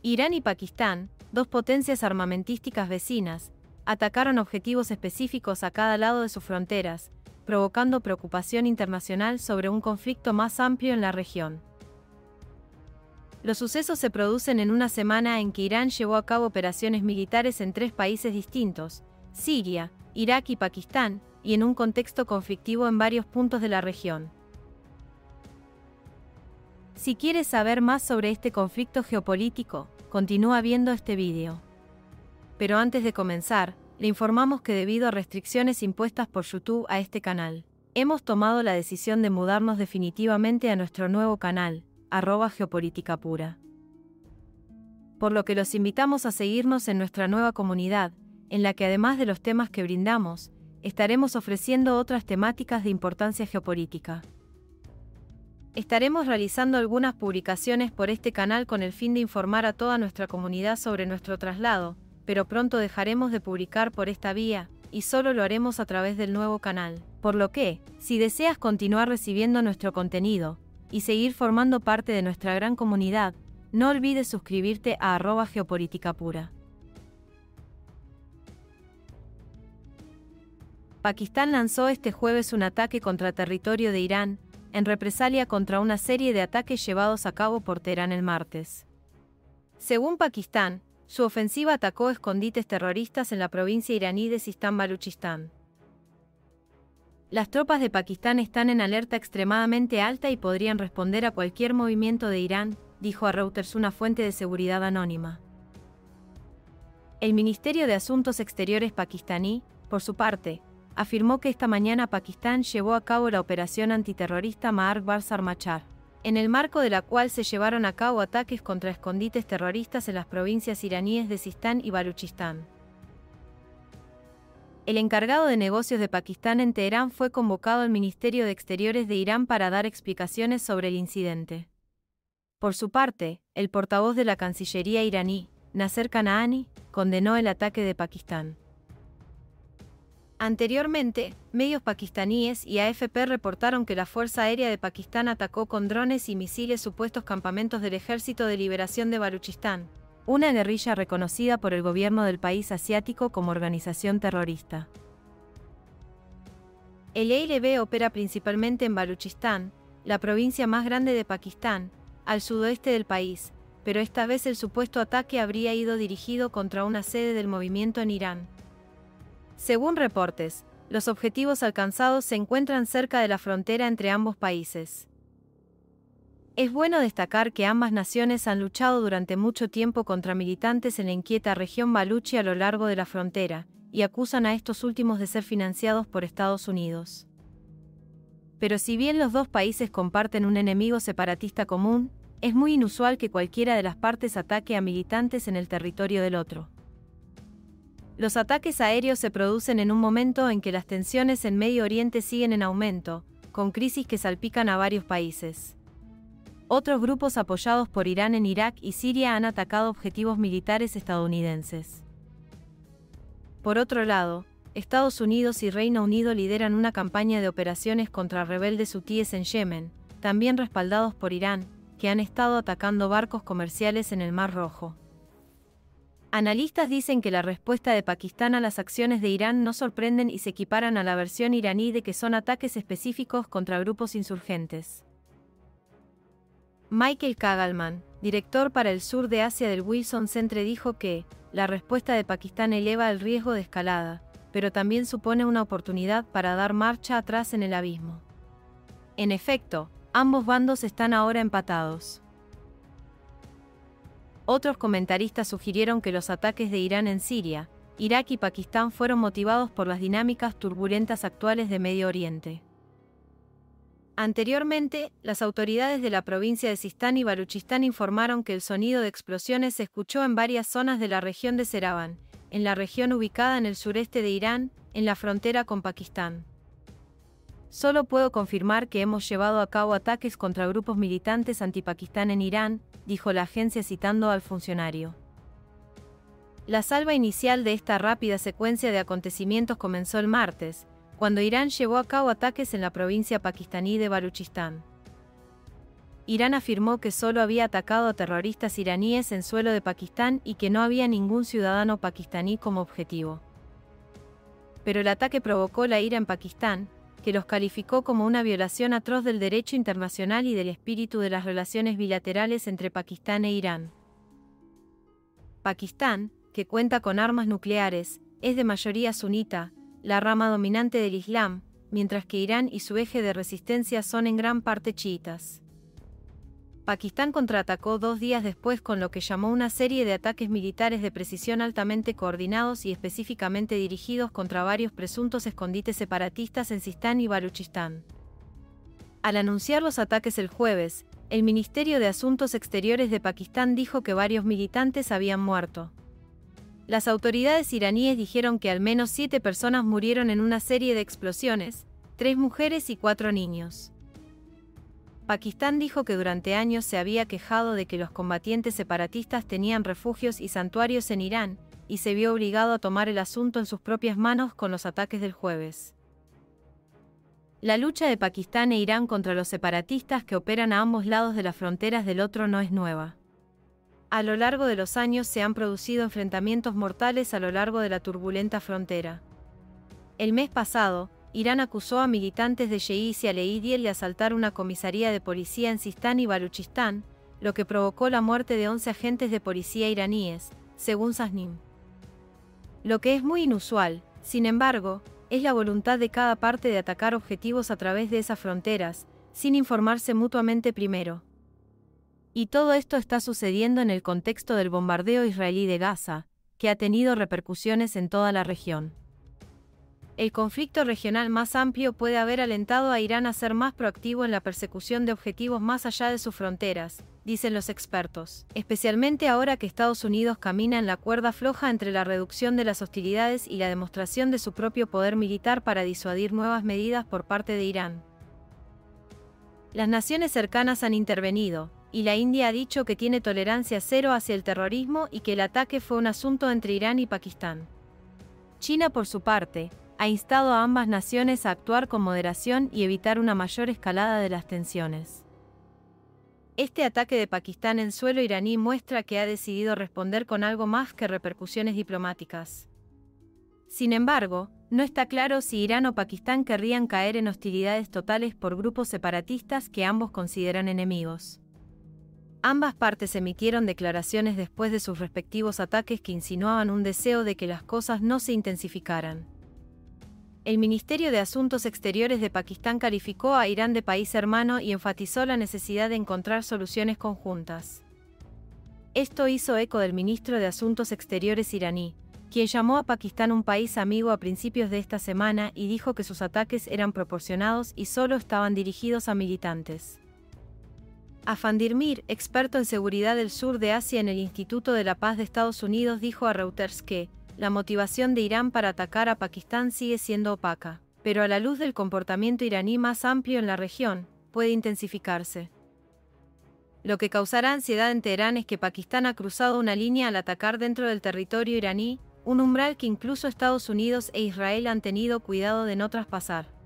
Irán y Pakistán, dos potencias armamentísticas vecinas, atacaron objetivos específicos a cada lado de sus fronteras, provocando preocupación internacional sobre un conflicto más amplio en la región. Los sucesos se producen en una semana en que Irán llevó a cabo operaciones militares en 3 países distintos, Siria, Irak y Pakistán, y en un contexto conflictivo en varios puntos de la región. Si quieres saber más sobre este conflicto geopolítico, continúa viendo este vídeo. Pero antes de comenzar, le informamos que debido a restricciones impuestas por YouTube a este canal, hemos tomado la decisión de mudarnos definitivamente a nuestro nuevo canal, @Geopolítica Pura. Por lo que los invitamos a seguirnos en nuestra nueva comunidad, en la que además de los temas que brindamos, estaremos ofreciendo otras temáticas de importancia geopolítica. Estaremos realizando algunas publicaciones por este canal con el fin de informar a toda nuestra comunidad sobre nuestro traslado, pero pronto dejaremos de publicar por esta vía, y solo lo haremos a través del nuevo canal. Por lo que, si deseas continuar recibiendo nuestro contenido, y seguir formando parte de nuestra gran comunidad, no olvides suscribirte a @Geopolítica Pura. Pakistán lanzó este jueves un ataque contra territorio de Irán, en represalia contra una serie de ataques llevados a cabo por Teherán el martes. Según Pakistán, su ofensiva atacó escondites terroristas en la provincia iraní de Sistán-Baluchistán. Las tropas de Pakistán están en alerta extremadamente alta y podrían responder a cualquier movimiento de Irán, dijo a Reuters una fuente de seguridad anónima. El Ministerio de Asuntos Exteriores pakistaní, por su parte, afirmó que esta mañana Pakistán llevó a cabo la operación antiterrorista Marg-Barsar-Machar, en el marco de la cual se llevaron a cabo ataques contra escondites terroristas en las provincias iraníes de Sistán y Baluchistán. El encargado de negocios de Pakistán en Teherán fue convocado al Ministerio de Exteriores de Irán para dar explicaciones sobre el incidente. Por su parte, el portavoz de la Cancillería iraní, Nasser Kanaani, condenó el ataque de Pakistán. Anteriormente, medios pakistaníes y AFP reportaron que la Fuerza Aérea de Pakistán atacó con drones y misiles supuestos campamentos del Ejército de Liberación de Baluchistán, una guerrilla reconocida por el gobierno del país asiático como organización terrorista. El ELB opera principalmente en Baluchistán, la provincia más grande de Pakistán, al sudoeste del país, pero esta vez el supuesto ataque habría ido dirigido contra una sede del movimiento en Irán. Según reportes, los objetivos alcanzados se encuentran cerca de la frontera entre ambos países. Es bueno destacar que ambas naciones han luchado durante mucho tiempo contra militantes en la inquieta región baluchi a lo largo de la frontera, y acusan a estos últimos de ser financiados por Estados Unidos. Pero si bien los dos países comparten un enemigo separatista común, es muy inusual que cualquiera de las partes ataque a militantes en el territorio del otro. Los ataques aéreos se producen en un momento en que las tensiones en Medio Oriente siguen en aumento, con crisis que salpican a varios países. Otros grupos apoyados por Irán en Irak y Siria han atacado objetivos militares estadounidenses. Por otro lado, Estados Unidos y Reino Unido lideran una campaña de operaciones contra rebeldes hutíes en Yemen, también respaldados por Irán, que han estado atacando barcos comerciales en el Mar Rojo. Analistas dicen que la respuesta de Pakistán a las acciones de Irán no sorprenden y se equiparan a la versión iraní de que son ataques específicos contra grupos insurgentes. Michael Kagalman, director para el sur de Asia del Wilson Centre, dijo que la respuesta de Pakistán eleva el riesgo de escalada, pero también supone una oportunidad para dar marcha atrás en el abismo. En efecto, ambos bandos están ahora empatados. Otros comentaristas sugirieron que los ataques de Irán en Siria, Irak y Pakistán fueron motivados por las dinámicas turbulentas actuales de Medio Oriente. Anteriormente, las autoridades de la provincia de Sistán y Baluchistán informaron que el sonido de explosiones se escuchó en varias zonas de la región de Serabán, en la región ubicada en el sureste de Irán, en la frontera con Pakistán. Solo puedo confirmar que hemos llevado a cabo ataques contra grupos militantes antipakistán en Irán, dijo la agencia citando al funcionario. La salva inicial de esta rápida secuencia de acontecimientos comenzó el martes, cuando Irán llevó a cabo ataques en la provincia pakistaní de Baluchistán. Irán afirmó que solo había atacado a terroristas iraníes en suelo de Pakistán y que no había ningún ciudadano pakistaní como objetivo. Pero el ataque provocó la ira en Pakistán, que los calificó como una violación atroz del derecho internacional y del espíritu de las relaciones bilaterales entre Pakistán e Irán. Pakistán, que cuenta con armas nucleares, es de mayoría sunita, la rama dominante del Islam, mientras que Irán y su eje de resistencia son en gran parte chiitas. Pakistán contraatacó 2 días después con lo que llamó una serie de ataques militares de precisión altamente coordinados y específicamente dirigidos contra varios presuntos escondites separatistas en Sistán y Baluchistán. Al anunciar los ataques el jueves, el Ministerio de Asuntos Exteriores de Pakistán dijo que varios militantes habían muerto. Las autoridades iraníes dijeron que al menos 7 personas murieron en una serie de explosiones, 3 mujeres y 4 niños. Pakistán dijo que durante años se había quejado de que los combatientes separatistas tenían refugios y santuarios en Irán, y se vio obligado a tomar el asunto en sus propias manos con los ataques del jueves. La lucha de Pakistán e Irán contra los separatistas que operan a ambos lados de las fronteras del otro no es nueva. A lo largo de los años se han producido enfrentamientos mortales a lo largo de la turbulenta frontera. El mes pasado, Irán acusó a militantes de Sheikh y Aleidiel de asaltar una comisaría de policía en Sistán y Baluchistán, lo que provocó la muerte de 11 agentes de policía iraníes, según Tasnim. Lo que es muy inusual, sin embargo, es la voluntad de cada parte de atacar objetivos a través de esas fronteras, sin informarse mutuamente primero. Y todo esto está sucediendo en el contexto del bombardeo israelí de Gaza, que ha tenido repercusiones en toda la región. El conflicto regional más amplio puede haber alentado a Irán a ser más proactivo en la persecución de objetivos más allá de sus fronteras, dicen los expertos, especialmente ahora que Estados Unidos camina en la cuerda floja entre la reducción de las hostilidades y la demostración de su propio poder militar para disuadir nuevas medidas por parte de Irán. Las naciones cercanas han intervenido, y la India ha dicho que tiene tolerancia cero hacia el terrorismo y que el ataque fue un asunto entre Irán y Pakistán. China, por su parte, ha instado a ambas naciones a actuar con moderación y evitar una mayor escalada de las tensiones. Este ataque de Pakistán en suelo iraní muestra que ha decidido responder con algo más que repercusiones diplomáticas. Sin embargo, no está claro si Irán o Pakistán querrían caer en hostilidades totales por grupos separatistas que ambos consideran enemigos. Ambas partes emitieron declaraciones después de sus respectivos ataques que insinuaban un deseo de que las cosas no se intensificaran. El Ministerio de Asuntos Exteriores de Pakistán calificó a Irán de país hermano y enfatizó la necesidad de encontrar soluciones conjuntas. Esto hizo eco del ministro de Asuntos Exteriores iraní, quien llamó a Pakistán un país amigo a principios de esta semana y dijo que sus ataques eran proporcionados y solo estaban dirigidos a militantes. Afandir Mir, experto en seguridad del sur de Asia en el Instituto de la Paz de Estados Unidos, dijo a Reuters que la motivación de Irán para atacar a Pakistán sigue siendo opaca, pero a la luz del comportamiento iraní más amplio en la región, puede intensificarse. Lo que causará ansiedad en Teherán es que Pakistán ha cruzado una línea al atacar dentro del territorio iraní, un umbral que incluso Estados Unidos e Israel han tenido cuidado de no traspasar.